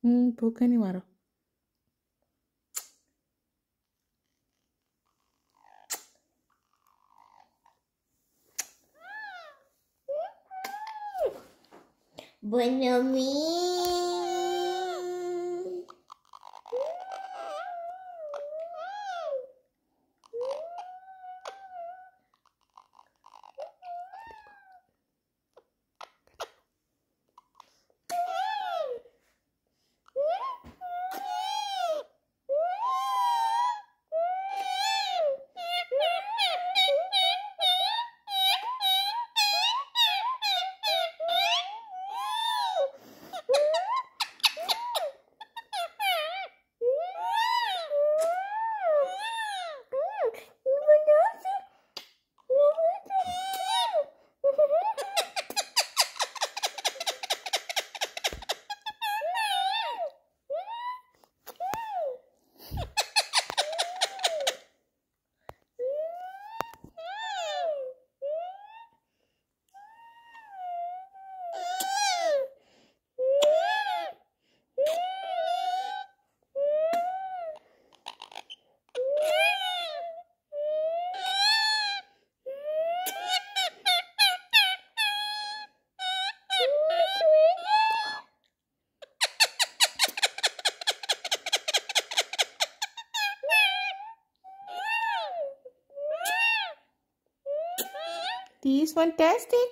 भूखे नहीं मारो। Bonami. This is fantastic.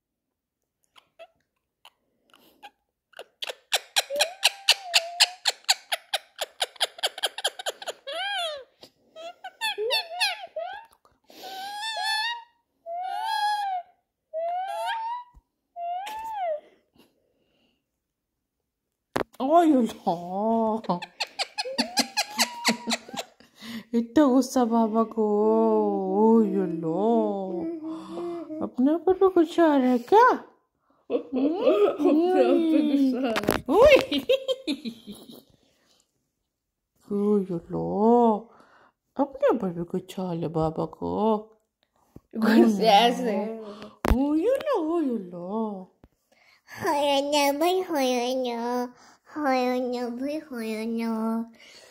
Oh, you know. इतना गुस्सा बाबा को। Oh, you know. अपने ऊपर भी गुस्सा आ रहा है क्या? अपने आप पे गुस्सा आ रहा है। Oh, you know. अपने ऊपर भी गुस्सा आ रहा बाबा को। गुस्से से। Oh, you know. Oh, you know. होया ना भाई होया ना। होया ना भाई होया ना।